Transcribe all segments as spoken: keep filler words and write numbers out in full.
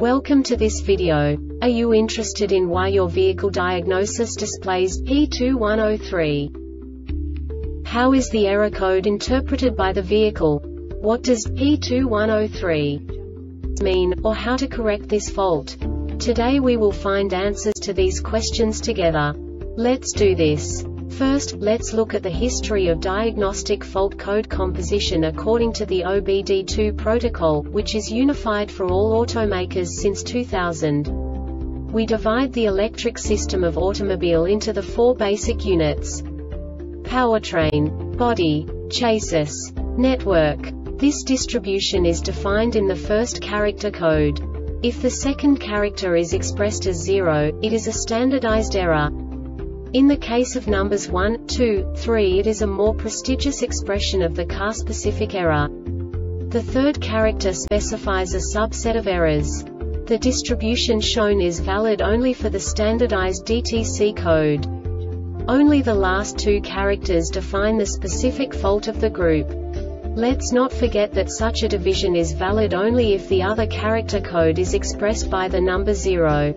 Welcome to this video. Are you interested in why your vehicle diagnosis displays P two one zero three? How is the error code interpreted by the vehicle? What does P two one zero three mean, or how to correct this fault? Today we will find answers to these questions together. Let's do this. First, let's look at the history of diagnostic fault code composition according to the O B D two protocol, which is unified for all automakers since two thousand. We divide the electric system of automobile into the four basic units: powertrain, body, chassis, network. This distribution is defined in the first character code. If the second character is expressed as zero, it is a standardized error. In the case of numbers one, two, three, it is a more prestigious expression of the car-specific error. The third character specifies a subset of errors. The distribution shown is valid only for the standardized D T C code. Only the last two characters define the specific fault of the group. Let's not forget that such a division is valid only if the other character code is expressed by the number zero.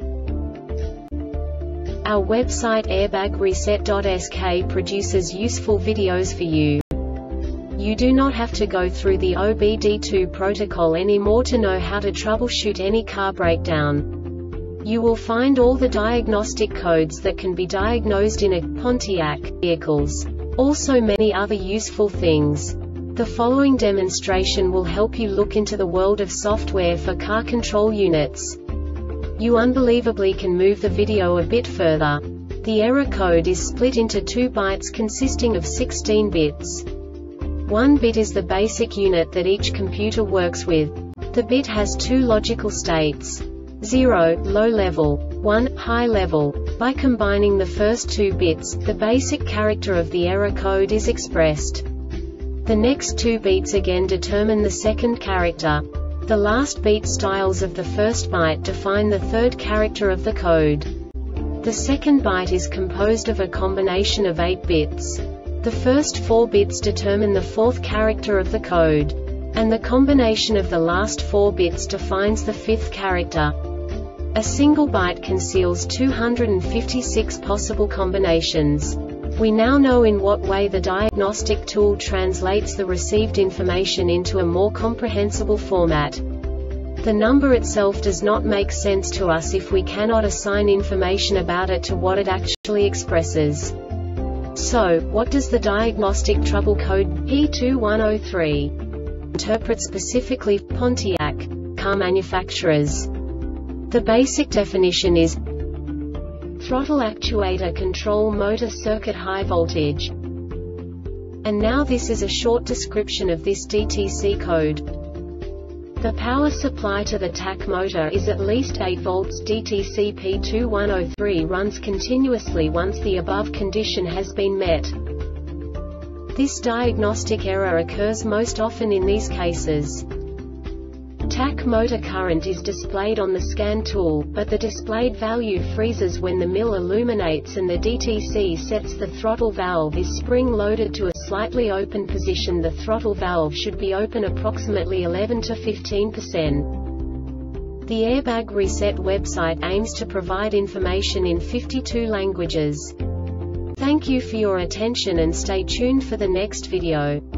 Our website airbag reset dot S K produces useful videos for you. You do not have to go through the O B D two protocol anymore to know how to troubleshoot any car breakdown. You will find all the diagnostic codes that can be diagnosed in a Pontiac vehicles. Also many other useful things. The following demonstration will help you look into the world of software for car control units. You unbelievably can move the video a bit further. The error code is split into two bytes consisting of sixteen bits. One bit is the basic unit that each computer works with. The bit has two logical states: zero, low level, one, high level. By combining the first two bits, the basic character of the error code is expressed. The next two bits again determine the second character. The last beat styles of the first byte define the third character of the code. The second byte is composed of a combination of eight bits. The first four bits determine the fourth character of the code. And the combination of the last four bits defines the fifth character. A single byte conceals two hundred fifty-six possible combinations. We now know in what way the diagnostic tool translates the received information into a more comprehensible format. The number itself does not make sense to us if we cannot assign information about it to what it actually expresses. So, what does the diagnostic trouble code P two one zero three interpret specifically for Pontiac car manufacturers? The basic definition is throttle actuator control motor circuit high voltage. And now this is a short description of this D T C code. The power supply to the T A C motor is at least eight volts. D T C P two one zero three runs continuously once the above condition has been met. This diagnostic error occurs most often in these cases. T A C motor current is displayed on the scan tool, but the displayed value freezes when the mill illuminates and the D T C sets the throttle valve is spring-loaded to a slightly open position. The throttle valve should be open approximately eleven to fifteen percent. The Airbag Reset website aims to provide information in fifty-two languages. Thank you for your attention and stay tuned for the next video.